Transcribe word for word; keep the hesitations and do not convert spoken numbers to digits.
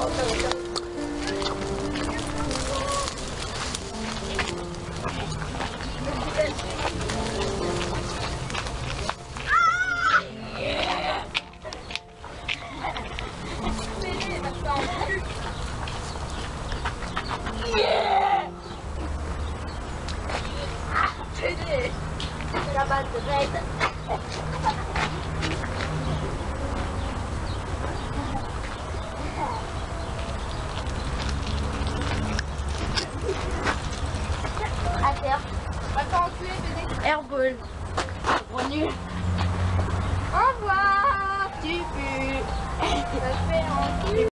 C'est la base de Red. À terre. Attends, tu es bébé. Airball. Bon nul. Au revoir. Tu pues. Ça fait un